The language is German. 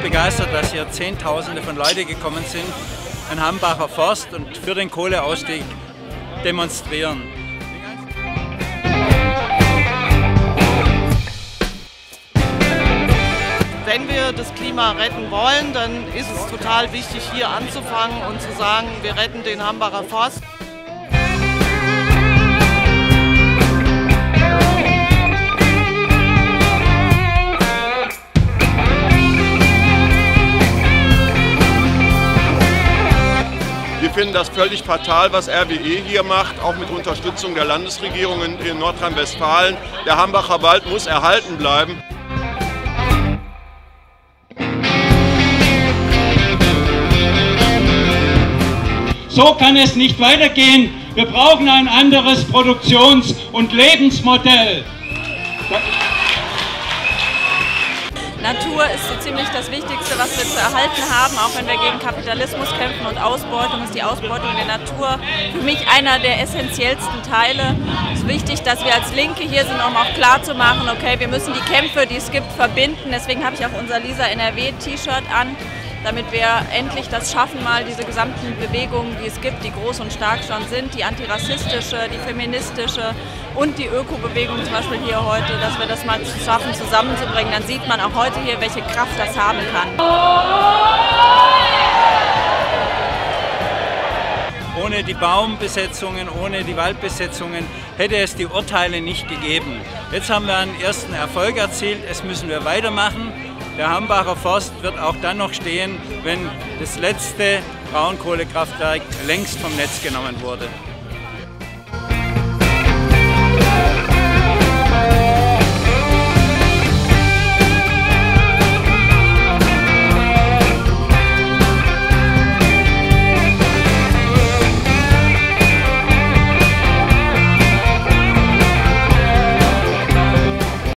begeistert, dass hier Zehntausende von Leuten gekommen sind, an Hambacher Forst und für den Kohleausstieg demonstrieren. Wenn wir das Klima retten wollen, dann ist es total wichtig, hier anzufangen und zu sagen, wir retten den Hambacher Forst. Wir finden das völlig fatal, was RWE hier macht, auch mit Unterstützung der Landesregierung in Nordrhein-Westfalen. Der Hambacher Wald muss erhalten bleiben. So kann es nicht weitergehen. Wir brauchen ein anderes Produktions- und Lebensmodell. Natur ist so ziemlich das Wichtigste, was wir zu erhalten haben, auch wenn wir gegen Kapitalismus kämpfen und Ausbeutung ist die Ausbeutung der Natur für mich einer der essentiellsten Teile. Es ist wichtig, dass wir als Linke hier sind, um auch klar zu machen, okay, wir müssen die Kämpfe, die es gibt, verbinden. Deswegen habe ich auch unser Lisa NRW-T-Shirt an, damit wir endlich das schaffen, mal diese gesamten Bewegungen, die es gibt, die groß und stark schon sind, die antirassistische, die feministische und die Öko-Bewegung zum Beispiel hier heute, dass wir das mal schaffen, zusammenzubringen. Dann sieht man auch heute hier, welche Kraft das haben kann. Ohne die Baumbesetzungen, ohne die Waldbesetzungen hätte es die Urteile nicht gegeben. Jetzt haben wir einen ersten Erfolg erzielt, es müssen wir weitermachen. Der Hambacher Forst wird auch dann noch stehen, wenn das letzte Braunkohlekraftwerk längst vom Netz genommen wurde.